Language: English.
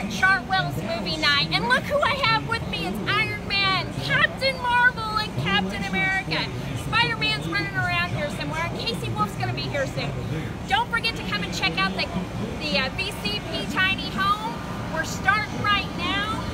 Chartwell's movie night, and look who I have with me. It's Iron Man, Captain Marvel, and Captain America. Spider-Man's running around here somewhere, and Casey Wolf's going to be here soon. Don't forget to come and check out the VCP Tiny Home. We're starting right now.